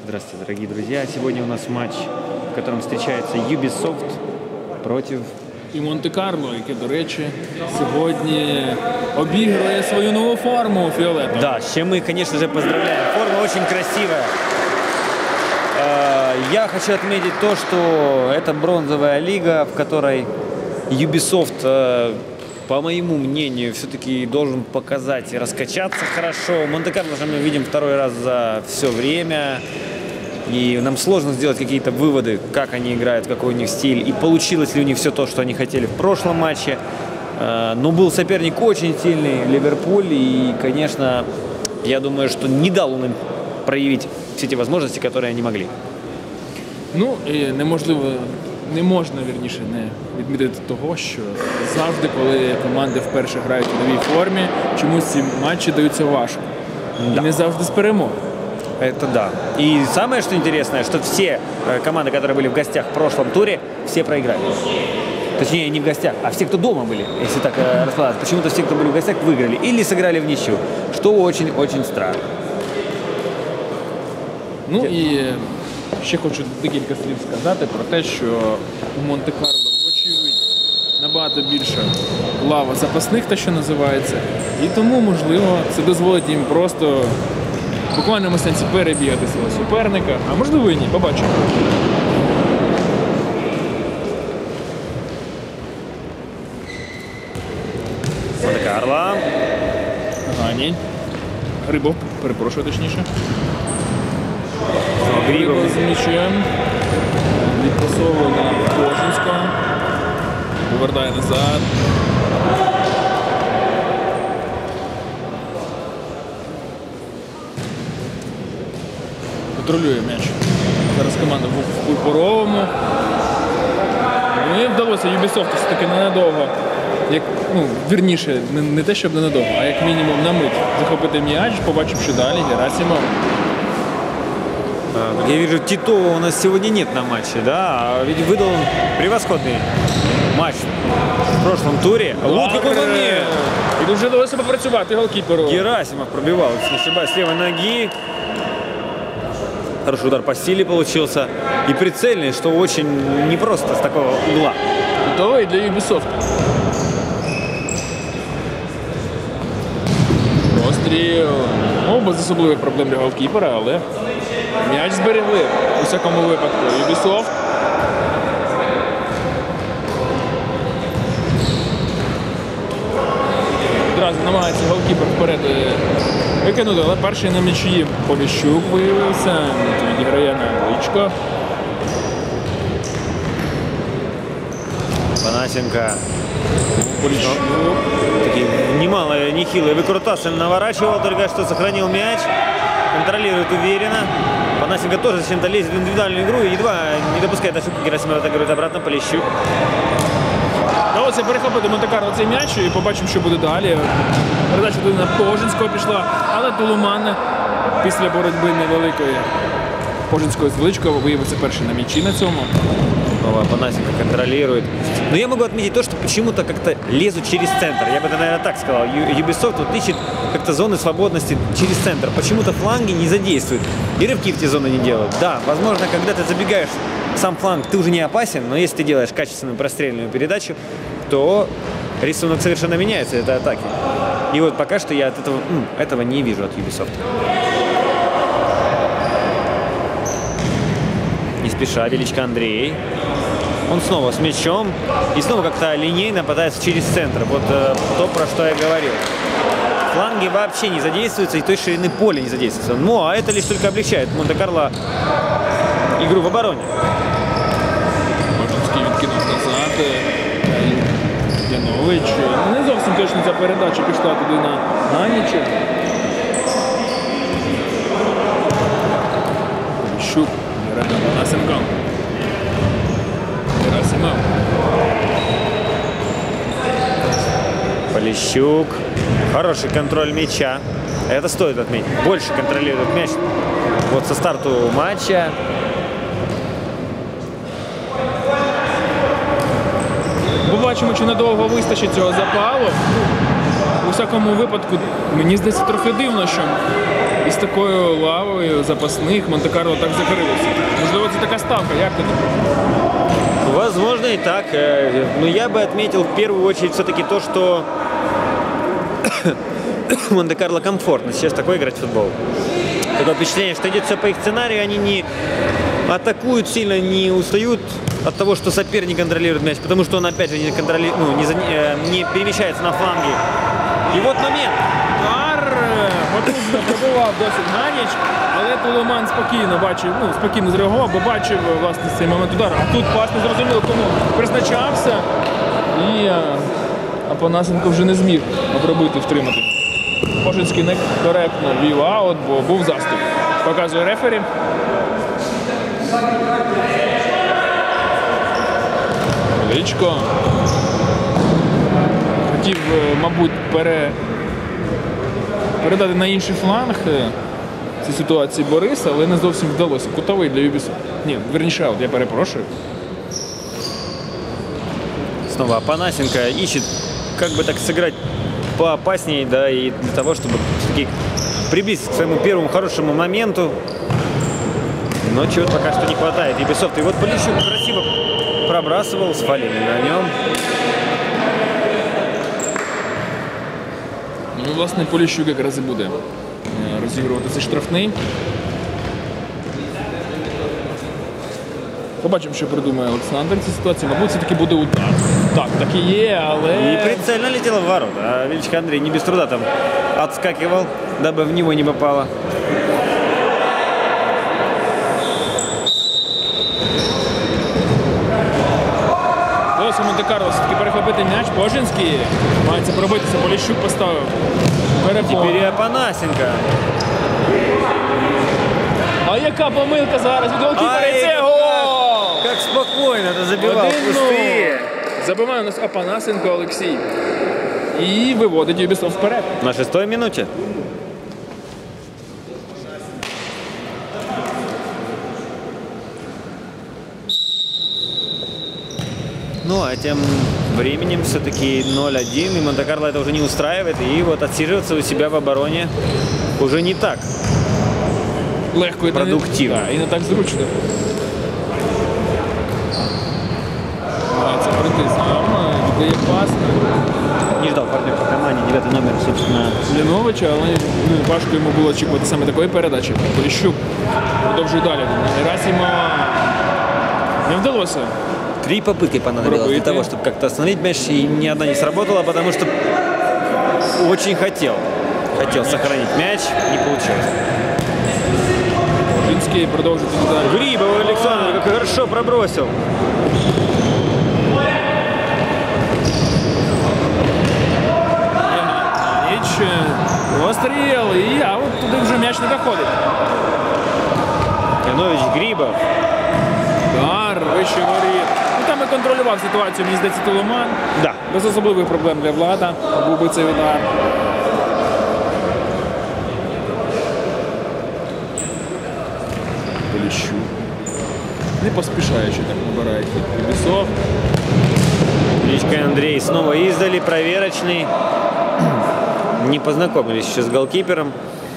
Здравствуйте, дорогие друзья. Сегодня у нас матч, в котором встречается Ubisoft против... І Монте-Карло, яке, до речі, сьогодні обігрує свою нову форму фіолетову. Да, с чем мы, конечно же, поздравляем. Форма очень красивая. Я хочу отметить то, что это бронзовая лига, в которой Ubisoft, по моему мнению, все-таки должен показать и раскачаться хорошо. Монте-Карло же мы видим второй раз за все время. И нам сложно сделать какие-то выводы, как они играют, какой у них стиль. И получилось ли у них все то, что они хотели в прошлом матче. Но был соперник очень сильный, Ливерпуль. И, конечно, я думаю, что не дал он им проявить все те возможности, которые они могли. Ну, і не можна, вірніше, не відмітити того, що завжди, коли команди вперше грають у новій формі, чомусь ці матчі даються важко. Да. І не завжди з перемог. Это да. И самое, что интересное, что все команды, которые были в гостях в прошлом туре, все проиграли. Точнее, не в гостях, а все, кто дома были, если так раскладывать. Почему-то все, кто были в гостях, выиграли или сыграли в ничью, что очень-очень странно. Ну і ще хочу декілька слів сказати про те, що у Монте-Карло, вочевидь, набагато більше лава запасних, те, що називається. І тому, можливо, це дозволить їм просто в буквальному сенсі перебігати свого суперника, а можливо і ні, побачимо. Монте-Карло. Гані. Грибов, перепрошую точніше. Грибов з м'ячем. Відпасовує на Кожинського. Повертає назад. Контролює м'яч. Зараз команда в пурпуровому. Ну і вдалося Ubisoft все-таки ненадовго. Вірніше, не те, щоб ненадовго, а як мінімум на мить захопити м'яч, побачивши далі Герасимов. Я вижу, Титова у нас сегодня нет на матче, да? Ведь выдал он превосходный матч в прошлом туре. Вот какой момент! І дуже вдалося попрацювати голкіперу. Герасимов пробивал, если не ошибаюсь, с левой ноги. Хороший удар по силе получился. И прицельный, что очень непросто с такого угла. Готовий для Ubisoft. Розстріл. Без особливих проблем для голкіпера, але м'яч зберегли у всякому випадку. Ubisoft. Одразу намагається голкіпер вперед викинути, але перший на м'ячі Поліщук виявився. Відіграє на Личко. Панасенко. Поліщук. Такие немалые, нехилые выкрутасы наворачивал, только что сохранил мяч. Контролирует уверенно. Панасенко тоже зачем-то лезет в индивидуальную игру и едва не допускает ошибки. Герасимов атакует обратно, Поліщук. Вдалося перехопити Монте-Карло цей м'яч і побачимо, що буде далі. Передача на Пожинського пішла, але Тулуман після боротьби невеликої Пожинського з Величкова виявився перший на м'ячі на цьому. Панасенко контролирует. Но я могу отметить то, что почему-то как-то лезут через центр. Я бы это, наверное, так сказал. Ubisoft вот ищет как-то зоны свободности через центр. Почему-то фланги не задействуют. И рывки в те зоны не делают. Да, возможно, когда ты забегаешь в сам фланг, ты уже не опасен. Но если ты делаешь качественную прострельную передачу, то рисунок совершенно меняется этой атаки. И вот пока что я от этого не вижу от Ubisoft. Не спеша, Величко Андрей. Он снова с мячом и снова как-то линейно пытается через центр. Вот то, про что я говорил. Фланги вообще не задействуются, и той ширины поля не задействуется. Ну, а это лишь только облегчает Монте-Карло игру в обороне. Можинський відкинув назад. Янович. Не зовсім точно ця передача пішла туди на Ганіча. Щук. Панасенко. Герасимов. Поліщук. Хороший контроль мяча. Это стоит отметить. Больше контролирует мяч вот со старту матча. Побачимо, чи надовго вистачить цього запалу. у всякому випадку, мені здається, трохи дивно, що із такою лавою запасних Монте-Карло так закрилося. Можливо, це така ставка, як ти думаєш? Возможно и так. Но я бы отметил в первую очередь все-таки то, что Монте-Карло комфортно сейчас такой играть в футбол. Такое впечатление, что идет все по их сценарию, они не атакуют сильно, не устают от того, что соперник контролирует мяч, потому что он опять же не перемещается на фланге. И вот момент. Удар потужно пробивав досить на ніч, але Тулуман спокійно бачив, спокійно зреагував, бо бачив власне цей момент удару. А тут пас не зрозуміло, кому призначався, і Апанасенко вже не зміг обробити, втримати. Пожинський некоректно вів аут, бо був заступ. Показує рефері. Величко. Хотів, мабуть, передати на інший фланг цій ситуації Бориса, але не зовсім вдалося. Кутовий для Ubisoft. Ні, верніше, аут, я перепрошую. Снова Апанасенко ищет, как бы так сыграть поопаснее, да, и для того, чтобы все-таки приблизиться к своему первому хорошему моменту. Но чего-то пока что не хватает Ubisoft. И вот Полищук красиво пробрасывал с Фалиной на нем. Ну, власне, Поліщук якраз і буде розігрувати цей штрафний. Побачимо, що придумає Олександр в цій ситуації. Мабуть, це таки буде удар. Так, так і є, але... И прицельно летело в ворота. А Величко Андрей не без труда там отскакивал, дабы в него не попало. Досі Монте-Карло все-таки перехопити м'яч. Пожинський мається пробитися. Поліщук поставив. Теперь и Апанасенко. А яка помилка зараз від голкіпера, і це гол! Как спокойно это забивал. 1-0. Пустые. Забиває у нас Апанасенко Олексій. І виводить Ubisoft вперед. На 6-й минуте. Ну, а тем временем все-таки 0-1, и Монте-Карло это уже не устраивает, и вот отсиживаться у себя в обороне уже не так Легко і продуктивно. І не так зручно. Мається прийти сам, віддає пас. Не ждал партнер по команде, 9 номер, собственно. Ліновича, але важко йому було очікувати саме такої передачі. Поліщук продовжує далі. Герасимова не вдалося. 3 попытки понадобилось для того, чтобы как-то остановить мяч, и ни одна не сработала, потому что очень хотел сохранить мяч, не получилось. Пожинський продовжує далі. Грибов Александр, как хорошо пробросил. Ніч, розстріл, і от туди вже м'яч не доходить. Янович Грибов. Удар, вище воріт. Там і контролював ситуацію, мені здається, Тулуман. Да. Без особливих проблем для Влада. Був би цей удар. Поліщук. Не поспішаючи так набирає хід Ubisoft. Величко Андрей снова издали, проверочный. Не познакомились еще с голкипером.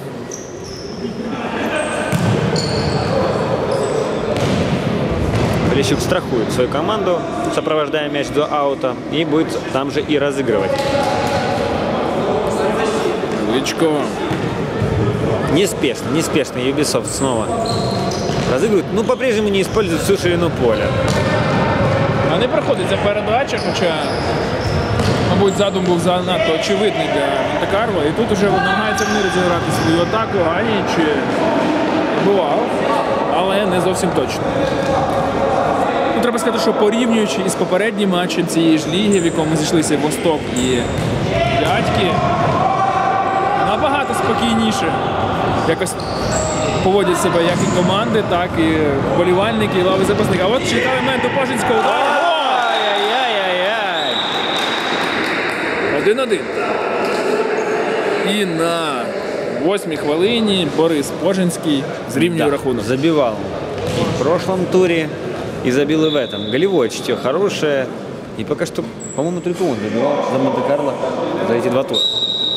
Полищук страхует свою команду, сопровождая мяч до аута, и будет там же и разыгрывать. Величко. Неспешно Ubisoft снова разыгрывает. Ну, по-прежнему не использует всю ширину поля. А не проходить ця передача, хоча, мабуть, задум був занадто очевидний для Монте-Карло. І тут вже намагається вони розіграти свою атаку, Аніч бував, але не зовсім точно. Ну, треба сказати, що порівнюючи із попереднім матчем цієї ж ліги, в якому зійшлися Восток і Дядьки, набагато спокійніше якось поводять себе як і команди, так і вболівальники, і лави запасних. А от чекав момент у Пожинського удару. Ай-яй-яй-яй! 1-1. І на 8-й хвилині Борис Пожинський зрівнює рахунок. Забивал и в прошлом туре, и забил и в этом. Голевое чутье хорошее. И пока что, по-моему, только он забивал за Монте-Карло за эти 2 тура.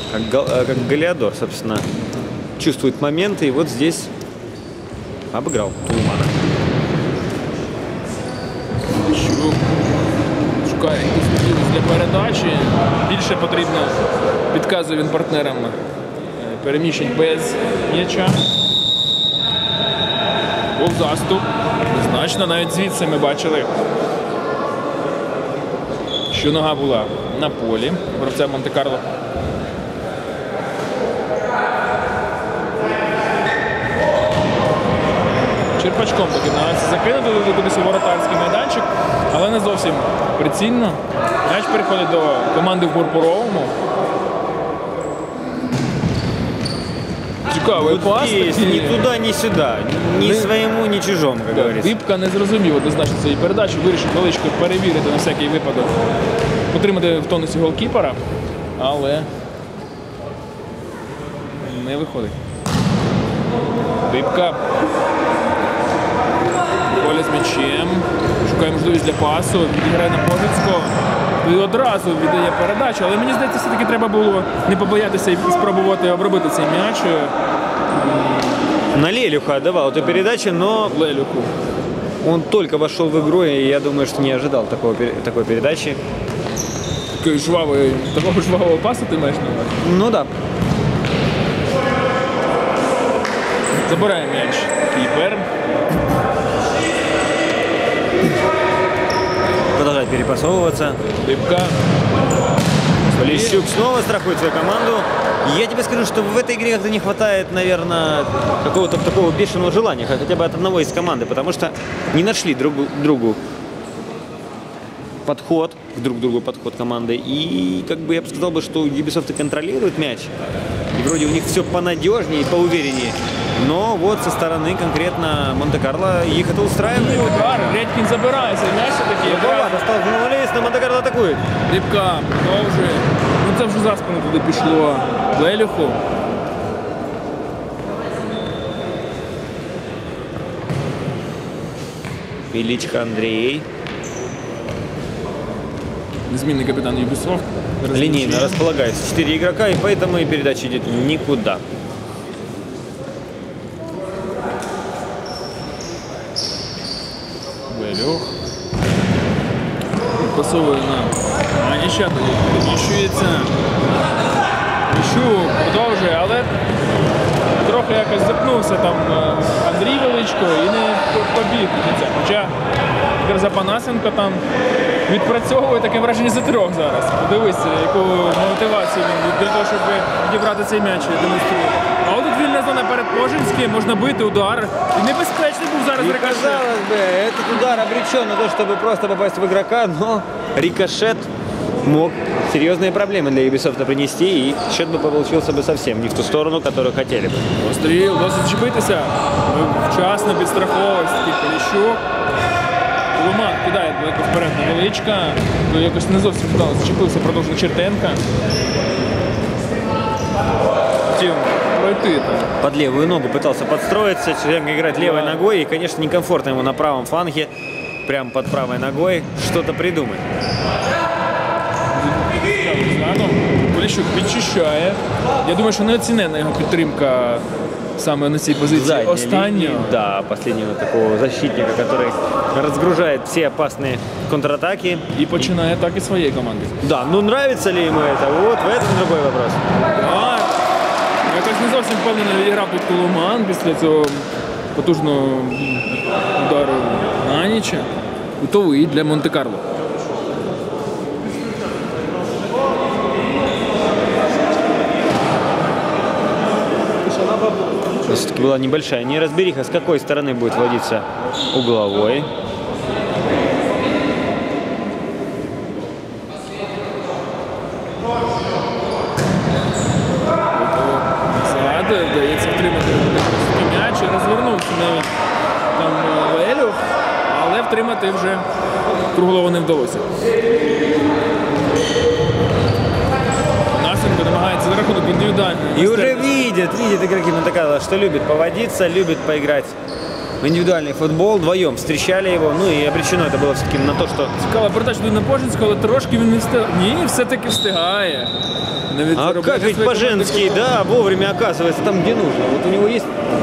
как Галиадор, собственно, чувствует моменты. И вот здесь обыграл Тулумана. Шукає якісь можливості для передачі. Більше потрібно, підказує він партнерам, переміщень без м'яча. Був заступ. Значно, навіть звідси ми бачили, що нога була на полі гравця Монте-Карло. Черпачком таки намагається закинути кудись у воротарський майданчик, але не зовсім прицільно. М'яч переходить до команди в пурпуровому. Цікавий пас. Ни туда, ни сюда. Ни своему, ни чужому, как говорится. Дибка не зрозумів однозначно цієї передачі, вирішив величко перевірити на всякий випадок, потримати в тонусі голкіпера, але не виходить. Дибка. Коля з м'ячем. Шукає можливість для пасу, відіграє на Пожицького. І одразу віддає передачу, але мені здається, все-таки треба було не побоятися і спробувати обробити цей м'яч. На Лелюха отдавал эту передачу, но Лелюху. он только вошел в игру, и я думаю, что не ожидал такой передачи. Такого жвавого пасу ти маєш на увазі? Ну да. Забирає м'яч кіпер. Продолжает перепасовываться. Дибка. Полищук снова страхует свою команду. Я тебе скажу, что в этой игре как-то не хватает, наверное, какого-то такого бешеного желания, хотя бы от одного из команды, потому что не нашли друг другу подход, друг к другу подход команды. И как бы я бы сказал, что Ubisoft контролирует мяч. И вроде у них все понадежнее и поувереннее. Но вот со стороны конкретно Монте-Карло их это устраивает. Удар, Редькін забирає цей м'яч все-таки. Достал журналист, но Монте-Карло атакует. Дибка продовжує. Ну це вже за спину туди пішло Лелюху. Величко Андрей. Незмінний капітан Ubisoft. Линейно располагается 4 игрока, и поэтому и передача идет никуда. Лелюх. Пасовує на Аніща, тоді підміщується. Міщук продовжує, але трохи якось запнувся там Андрій Величко і не побіг до кінця. Хоча Запанасенко там відпрацьовує таке враження за трьох зараз. Подивись, яку мотивацію він для того, щоб відібрати цей м'яч, демонструє. А от тут вільна зона перед Пожинським, можна бити, удар. І небезпечний був зараз И, рикошет. казалось бы, этот удар обречен на то, чтобы просто попасть в игрока, но рикошет мог серьезные проблемы для Ubisoft принести, и счет бы получился бы совсем не в ту сторону, которую хотели бы. Остріл, досить чіпитися. Вчасно підстраховувався такий Поліщук. Ломан кидає далеко вперед на Величка. То якось не зовсім вдалося. Зачепився продовж Чертенка. Хотів пройти там. Под левую ногу пытался подстроиться, Черенко играть левой ногой, и, конечно, некомфортно ему на правом фланге, прямо под правой ногой, что-то придумать. Поліщук підчищає. Я думаю, що неоцінена його підтримка саме на цій позиції. Останнього. Да, последнего такого защитника, который разгружает все опасные контратаки. І починає атаки своєї команди. Да, ну нравится ли ему это? Вот в этом другой вопрос. Так. Якось не зовсім впевнено відіграв тут Тулуман після цього потужного удару на Аніча. Готовий для Монте-Карло. Все-таки была небольшая неразбериха, с какой стороны будет вводиться угловой. Вдається втримати м'яч і розвернувся навіть там Лелюх, але втримати вже Круглову не вдалося. Насенко намагається за рахунок індивідуальний. И уже видят игроки Монте-Карло, что любит поводиться, любит поиграть в индивидуальный футбол, вдвоем встречали его, ну и обречено это было все-таки на то, что... Цікава передача на Пожинського, але трошки він не встигає. Ні, все-таки встигає. Навіть А как ведь Поженский, да, вовремя оказывается там, где нужно. Вот у него есть...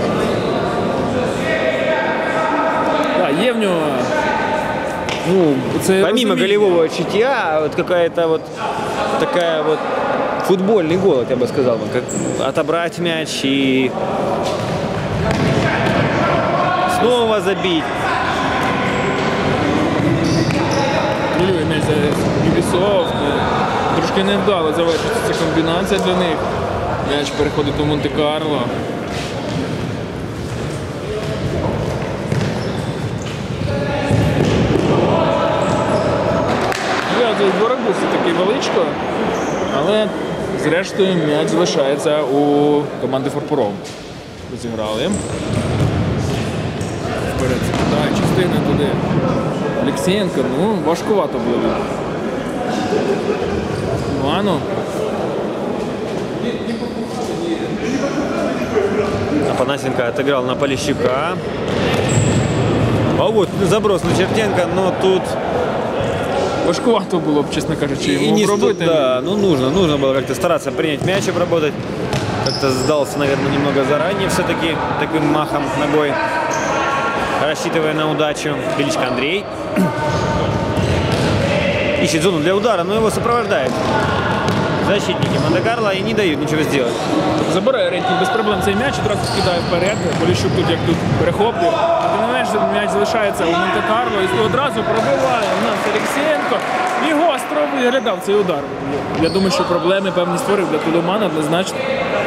Да, є в нього... Ну, це помимо розуміння. голевого чутья, вот какая-то вот такая вот футбольный голод, я бы сказал, как отобрать мяч и снова забить. Хвилює м'яч за Ubisoft. Трошки невдало завершиться ця комбінація для них. М'яч переходить до Монте-Карло. Боротьбу все-таки величко, але зрештою м'яч залишається у команди Фарпуров. Розіграли. Вперед закидає, частина туди. Олексієнко, ну, важкувато було. Івану. Апанасенко отыграл на Полищука. А вот заброс на Чертенко, но тут... Важкувато було б, чесно кажучи, И йому не обробити. да, ну нужно было как-то стараться принять мяч, обработать. Как-то сдался, наверное, немного заранее все-таки таким махом ногой, рассчитывая на удачу. Величко Андрей. Ищет зону для удара, но его сопровождает защитники Монте-Карло и не дают ничего сделать. Забирає Редькін без проблем цей м'яч, одразу скидає вперед. Поліщук тут як тут перехоплює. А тим не менш м'яч залишається у Монте-Карло і одразу пробиває у нас Олексієнко. І гостро виглядав цей удар. Я думаю, що проблеми певні створив для Тулемана однозначно.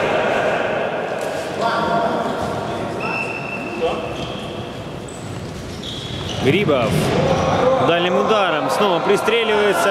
Грибов дальним ударом снова пристреливается.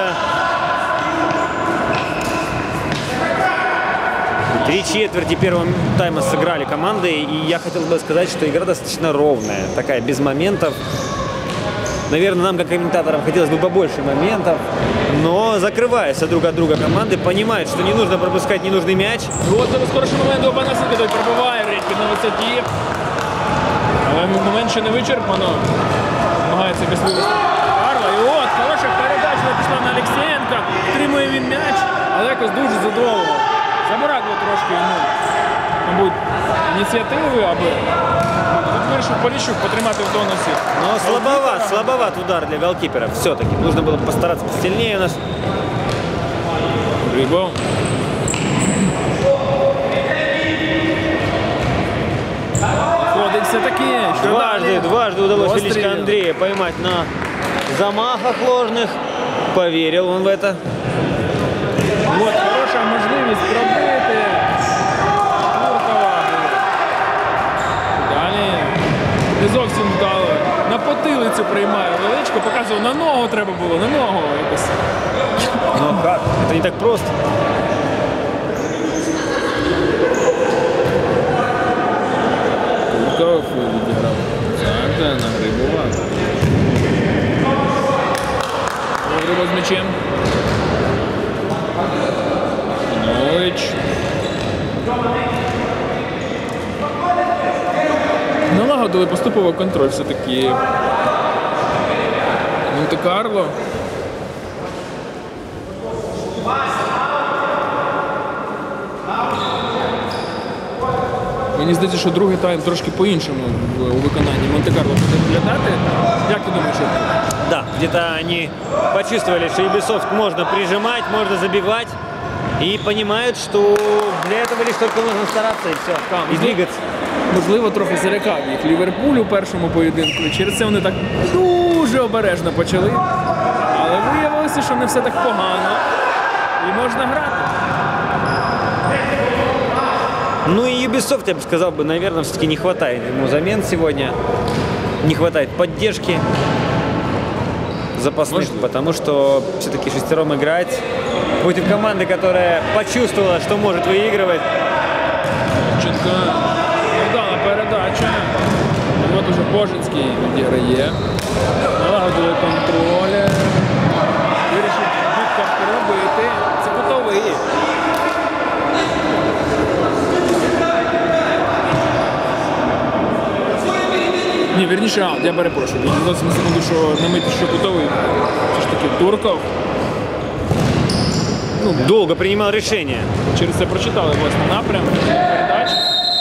3/4 первого тайма сыграли команды, и я хотел бы сказать, что игра достаточно ровная, такая, без моментов. Наверное, нам, как комментаторам, хотелось бы побольше моментов, но закрываются друг от друга команды, понимают, что не нужно пропускать ненужный мяч. От зараз хороший момент у Панасенка, той пробиває Редькін на висоті. Але момент ще не вичерпано. Намагається якось вивести Карла. І от, хороша передача пішла на Олексієнка. Втримує він м'яч, але якось дуже задовго. Забракло трошки йому, мабуть, ініціативи, аби тут вирішив Поліщук потримати в тонусі. Но слабоват удар для голкипера. Все-таки нужно было постараться посильнее у нас. Грибов. Ходить все-таки. Дважды удалось Пострел. Величко Андрея поймать на замахах ложных. Поверил он в это. От, хороша можливість пробити. Туркова. Далі. Не зовсім вдало. На потилицю приймає Величко. Показував, на ногу треба було, на ногу якось. Но как? Это не так просто. Турков відіграв. Так, на Грибова. Грибов з м'ячем. Нович. Налагодили поступово контроль все-таки Монте-Карло. Мені здається, що другий тайм трошки по-іншому у виконанні Монте-Карло буде виглядати. Як ти думаєш? Да, где-то они почувствовали, что Ubisoft можно прижимать, можно забивать. И понимают, что для этого лишь только нужно стараться и все, и двигаться. Можливо, трохи залякав їх Ліверпуль у першому поєдинку. І через це вони так дуже обережно почали. Але виявилося, що не все так погано. І можна грати. Ну и Ubisoft, я бы сказал, наверное, все-таки не хватает ему замен сегодня. Не хватает поддержки запасных, потому что все-таки шестером играть против команды, которая почувствовала, что может выигрывать. Чітко вдала передача. І от уже Пожинський відіграє. Налагодили контроль. Вирішив Будка робити. Це кутовий. Ні, вірніше, я перепрошую. Зовсім секунду, що намити, що кутовий. Все ж таки Турков. Долго принимал решение. Через це прочитали, власне, напрям передач.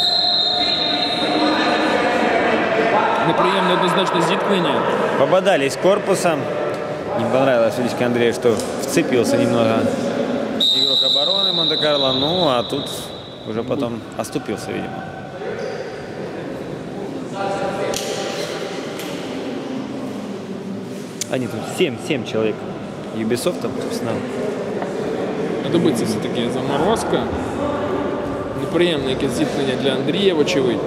Неприємне однозначно зіткнення. Попадались корпусом. Не понравилось Величко Андрею, что вцепился немного игрок обороны Монте-Карло. Ну, а тут уже потом оступился, видимо. Они тут 7 человек. Ubisoft, собственно. Добиться все-таки заморозка. Неприємне якесь зіткнення для Андрія, вочевидь.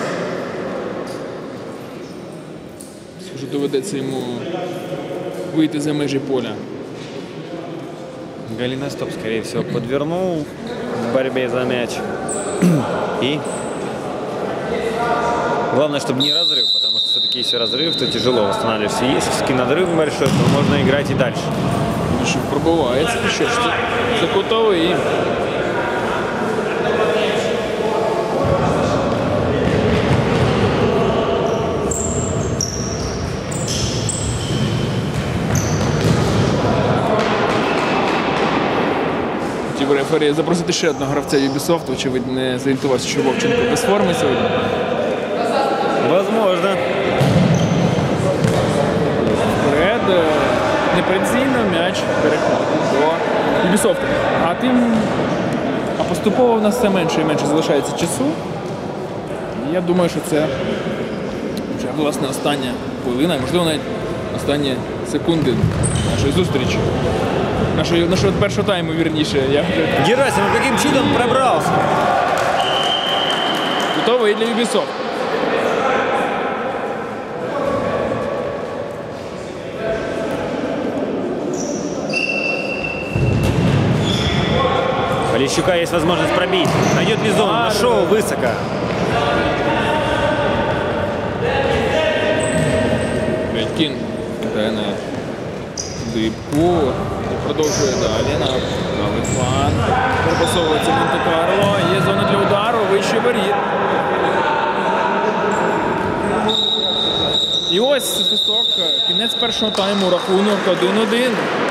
Вже доведеться йому вийти за межі поля. Голеностоп, скорее всего, подвернул в борьбе за мяч. И главное, чтобы не разрыв, потому что все-таки если разрыв, то тяжело восстанавливаться. Если все-таки надрыв большой, то можно играть и дальше. Що пробивається, що ж це кутовий. Хотів рефері запросити ще одного гравця Ubisoft, очевидь, не зорієнтувався, що Вовченко без форми сьогодні. Возможно. Вперед. Непрецільно м'яч переходить до Ubisoft. А поступово в нас все менше і менше залишається часу. Я думаю, що це вже, власне, остання хвилина, можливо, навіть останні секунди нашої зустрічі. Нашого першого тайму, вірніше. Герасимов каким чудом пробрался. Готовий для Ubisoft. Полищука есть возможность пробить. Найдет ли зону? Нашел высоко. Бенькін кидає на Дибку і продовжує далі на правий фланг. Перепасовується Монте-Карло. Є зона для удару, вище воріт. І ось свисток. Кінець першого тайму. Рахунок 1-1.